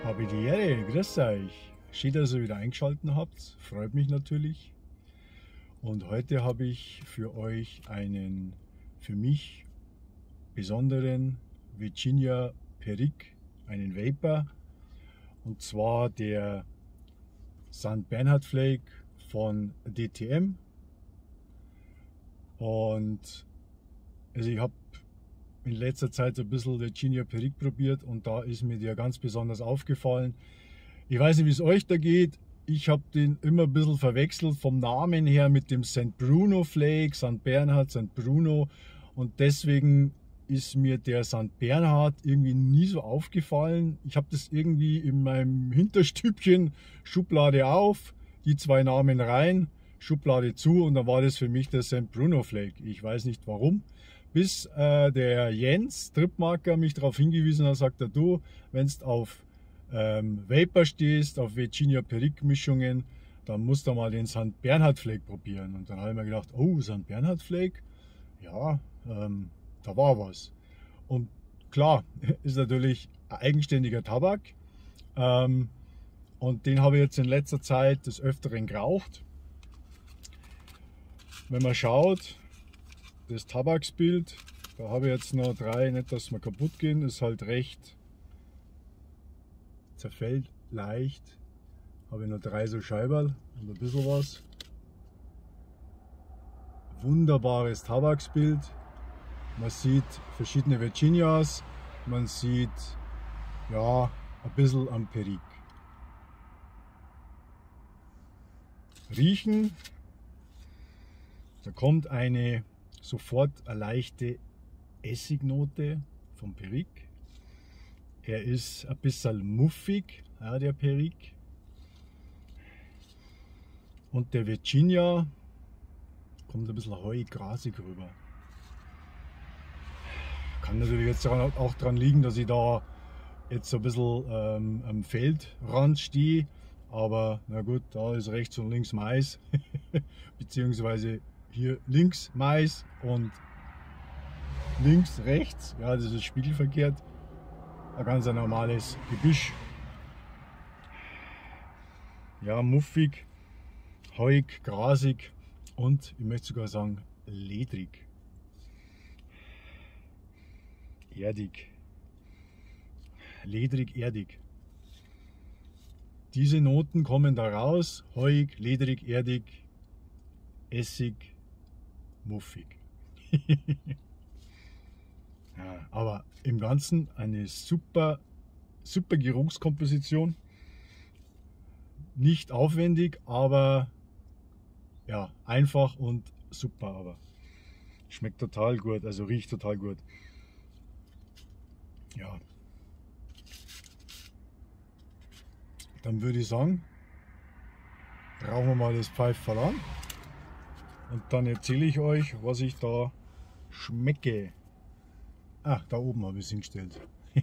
Habe die Ehre, grüß euch. Schön, dass ihr wieder eingeschaltet habt, freut mich natürlich. Und heute habe ich für euch einen für mich besonderen Virginia Perique, einen Vapor. Und zwar der St. Bernhard Flake von DTM. Und also ich habe in letzter Zeit so ein bisschen Virginia Perique probiert und da ist mir der ganz besonders aufgefallen. Ich weiß nicht, wie es euch da geht. Ich habe den immer ein bisschen verwechselt vom Namen her mit dem St. Bruno Flake, St. Bernhard, St. Bruno, und deswegen ist mir der St. Bernhard irgendwie nie so aufgefallen. Ich habe das irgendwie in meinem Hinterstübchen, Schublade auf, die zwei Namen rein, Schublade zu, und dann war das für mich der St. Bruno Flake. Ich weiß nicht warum. Bis der Jens Tripmarker mich darauf hingewiesen hat, sagt er, du, wenn du auf Vapor stehst, auf Virginia Perique Mischungen, dann musst du mal den St. Bernhard Flake probieren. Und dann habe ich mir gedacht, oh, St. Bernhard Flake, ja, da war was. Und klar, ist natürlich ein eigenständiger Tabak. Und den habe ich jetzt in letzter Zeit des Öfteren geraucht. Wenn man schaut, das Tabaksbild, da habe ich jetzt noch drei, nicht dass wir kaputt gehen, ist halt recht, zerfällt leicht. Habe ich noch drei so Scheiberl und ein bisschen was. Wunderbares Tabaksbild. Man sieht verschiedene Virginias, man sieht ja ein bisschen am Perique. Riechen, da kommt sofort eine leichte Essignote vom Perique. Er ist ein bisschen muffig, ja, der Perique. Und der Virginia kommt ein bisschen heuig, grasig rüber. Kann natürlich jetzt auch daran liegen, dass ich da jetzt so ein bisschen am Feldrand stehe. Aber na gut, da ist rechts und links Mais. Beziehungsweise hier links Mais und links rechts. Ja, das ist spiegelverkehrt. Ein ganz normales Gebüsch. Ja, muffig, heuig, grasig und ich möchte sogar sagen ledrig. Erdig. Ledrig, erdig. Diese Noten kommen da raus. Heuig, ledrig, erdig, essig, muffig. Ja, aber im Ganzen eine super Geruchskomposition. Nicht aufwendig, aber ja, einfach und super. Aber schmeckt total gut, also riecht total gut. Ja. Dann würde ich sagen, rauchen wir mal das Pfeiferl an und dann erzähle ich euch, was ich da schmecke. Ah, da oben habe ich es hingestellt.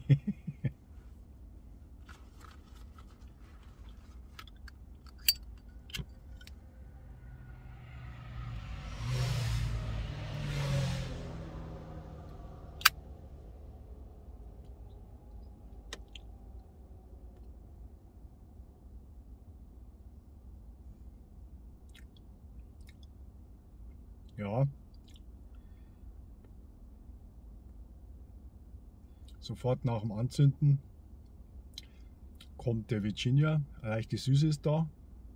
Ja. Sofort nach dem Anzünden kommt der Virginia, eine leichte Süße ist da.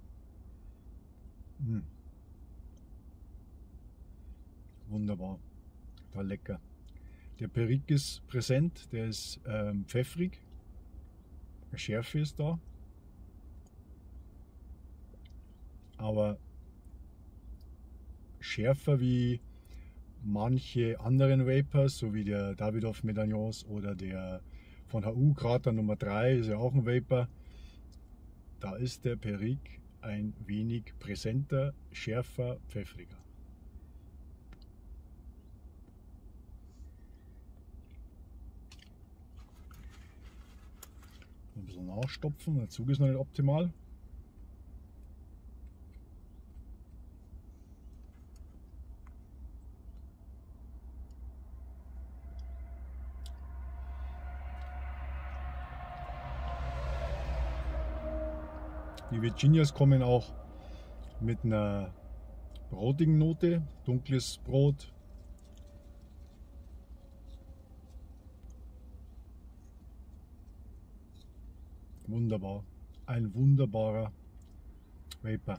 Wunderbar, total lecker. Der Perique ist präsent, der ist pfeffrig, eine Schärfe ist da, aber schärfer wie manche anderen Vapors, so wie der Davidoff Medaillons oder der von HU Krater Nummer 3, ist ja auch ein Vapor. Da ist der Perique ein wenig präsenter, schärfer, pfeffriger. Ein bisschen nachstopfen, der Zug ist noch nicht optimal. Die Virginias kommen auch mit einer brotigen Note, dunkles Brot. Wunderbar, ein wunderbarer Vapor.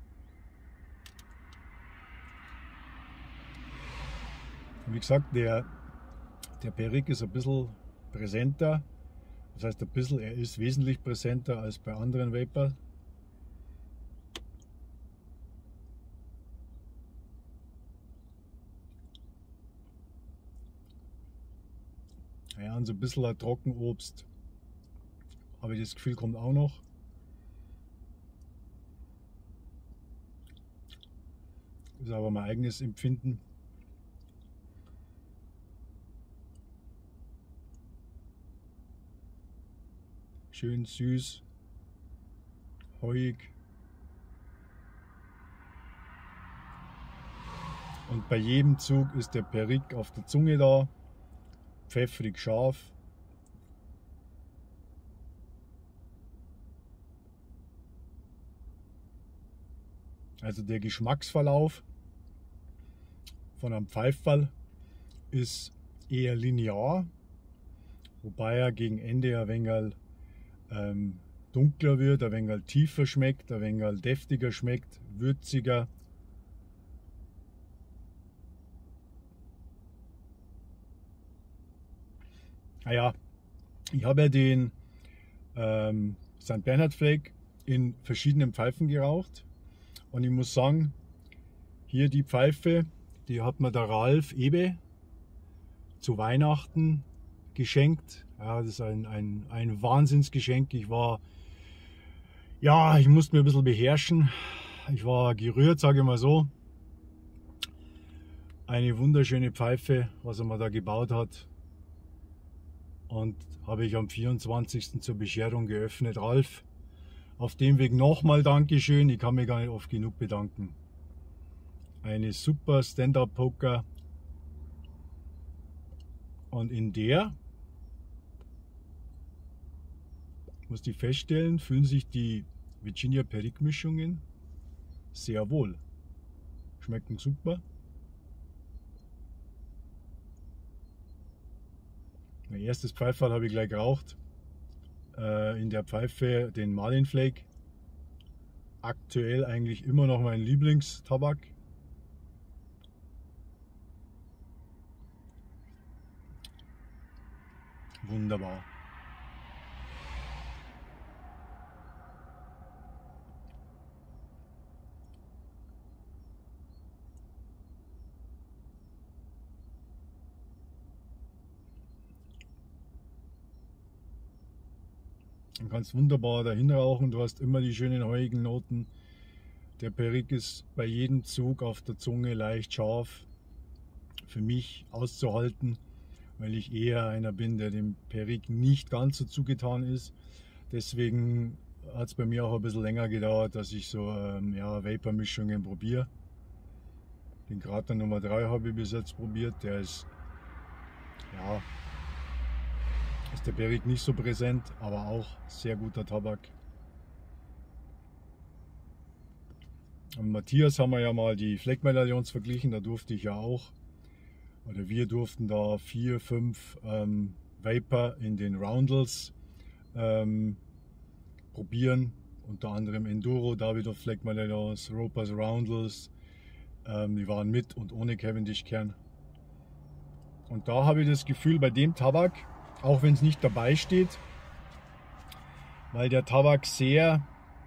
Wie gesagt, der Perique ist ein bisschen präsenter. Das heißt ein bisschen, er ist wesentlich präsenter als bei anderen Vapor. Ja, und so ein bisschen ein Trockenobst. Aber das Gefühl kommt auch noch. Das ist aber mein eigenes Empfinden. Schön süß, heuig. Und bei jedem Zug ist der Perique auf der Zunge da, pfeffrig scharf. Also der Geschmacksverlauf von einem Pfeiferl ist eher linear, wobei er gegen Ende ein wenig dunkler wird, ein wenig tiefer schmeckt, ein wenig deftiger schmeckt, würziger. Naja, ich habe ja den St. Bernhard Flake in verschiedenen Pfeifen geraucht und ich muss sagen, hier die Pfeife, die hat mir der Ralf Ebe zu Weihnachten geschenkt. Ja, das ist ein Wahnsinnsgeschenk. Ich musste mir ein bisschen beherrschen. Ich war gerührt, sage ich mal so. Eine wunderschöne Pfeife, was er mir da gebaut hat. Und habe ich am 24. zur Bescherung geöffnet. Ralf, auf dem Weg nochmal Dankeschön. Ich kann mich gar nicht oft genug bedanken. Eine super Stand-Up-Poker. Und in der, muss ich feststellen, fühlen sich die Virginia Perique Mischungen sehr wohl. Schmecken super. Mein erstes Pfeiferl habe ich gleich geraucht. In der Pfeife den Marlin Flake. Aktuell eigentlich immer noch mein Lieblingstabak. Wunderbar. Du kannst wunderbar dahin rauchen, du hast immer die schönen heuigen Noten. Der Perique ist bei jedem Zug auf der Zunge leicht scharf. Für mich auszuhalten, weil ich eher einer bin, der dem Perique nicht ganz so zugetan ist. Deswegen hat es bei mir auch ein bisschen länger gedauert, dass ich so Vapor-Mischungen probiere. Den Krater Nummer 3 habe ich bis jetzt probiert. Der ist der Perique nicht so präsent, aber auch sehr guter Tabak. Und Matthias haben wir ja mal die Flake-Medaillons verglichen, da durfte ich ja auch, oder wir durften da 4, 5 Vapor in den Roundels probieren, unter anderem Enduro, Davidoff Flake-Medaillons, Ropers Roundels, die waren mit und ohne Cavendish-Kern. Und da habe ich das Gefühl, bei dem Tabak, auch wenn es nicht dabei steht, weil der Tabak sehr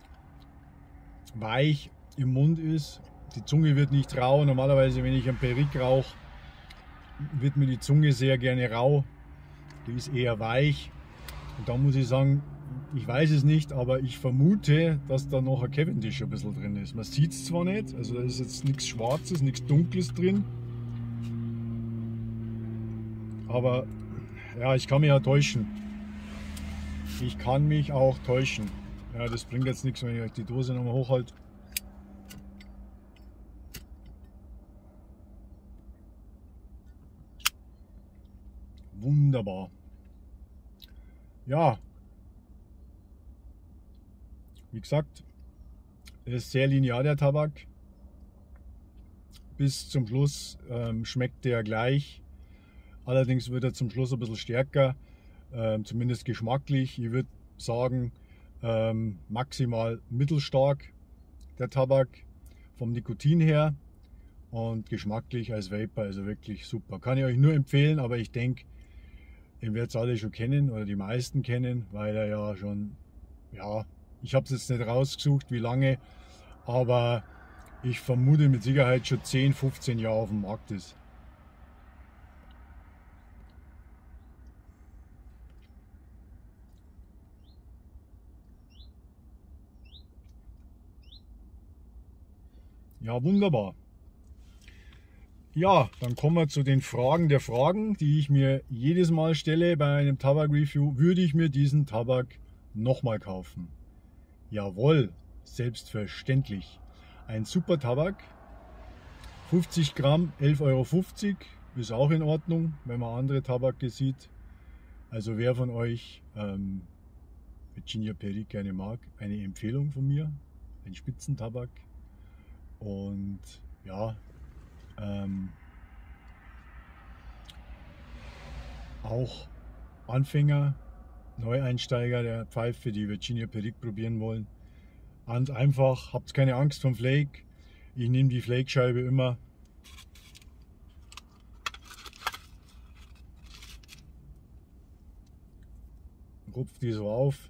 weich im Mund ist, die Zunge wird nicht rau. Normalerweise, wenn ich einen Perique rauche, wird mir die Zunge sehr gerne rau. Die ist eher weich. Und da muss ich sagen, ich weiß es nicht, aber ich vermute, dass da noch ein Cavendish ein bisschen drin ist. Man sieht es zwar nicht, also da ist jetzt nichts Schwarzes, nichts Dunkles drin. Aber ja, ich kann mich ja täuschen. Ich kann mich auch täuschen. Ja, das bringt jetzt nichts, wenn ich euch die Dose nochmal hochhalte. Wunderbar. Ja, wie gesagt, ist sehr linear, der Tabak. Bis zum Schluss schmeckt der gleich. Allerdings wird er zum Schluss ein bisschen stärker, zumindest geschmacklich. Ich würde sagen, maximal mittelstark der Tabak vom Nikotin her und geschmacklich als Vapor, also wirklich super. Kann ich euch nur empfehlen, aber ich denke, den werdet ihr alle schon kennen oder die meisten kennen, weil er ja schon, ja, ich habe es jetzt nicht rausgesucht, wie lange, aber ich vermute mit Sicherheit schon 10, 15 Jahre auf dem Markt ist. Ja, wunderbar. Ja, dann kommen wir zu den Fragen der Fragen, die ich mir jedes Mal stelle bei einem Tabak-Review. Würde ich mir diesen Tabak nochmal kaufen? Jawohl, selbstverständlich. Ein super Tabak, 50 Gramm, 11,50 €, ist auch in Ordnung, wenn man andere Tabake sieht. Also wer von euch Virginia Perique gerne mag, eine Empfehlung von mir, ein Spitzentabak. Und ja, auch Anfänger, Neueinsteiger der Pfeife, die Virginia Perique probieren wollen. Ganz einfach, habt keine Angst vom Flake. Ich nehme die Flake-Scheibe immer. Rupft die so auf.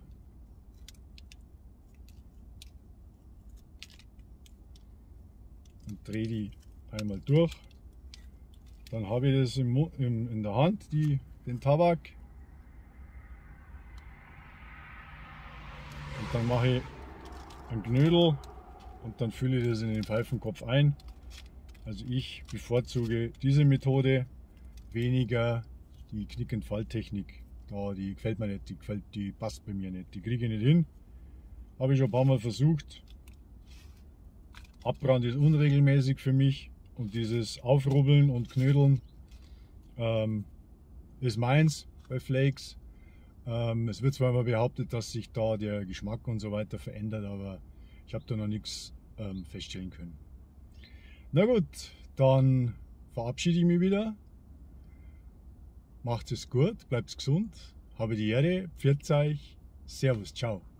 Und drehe die einmal durch. Dann habe ich das in der Hand, den Tabak. Und dann mache ich einen Knödel und dann fülle ich das in den Pfeifenkopf ein. Also ich bevorzuge diese Methode, weniger die Knick- und Falltechnik. Die gefällt mir nicht, die passt bei mir nicht, die kriege ich nicht hin. Habe ich schon ein paar Mal versucht. Abbrand ist unregelmäßig für mich und dieses Aufrubbeln und Knödeln ist meins bei Flakes. Es wird zwar immer behauptet, dass sich da der Geschmack und so weiter verändert, aber ich habe da noch nichts feststellen können. Na gut, dann verabschiede ich mich wieder. Macht es gut, bleibt gesund, habe die Ehre, pfiat euch, servus, ciao.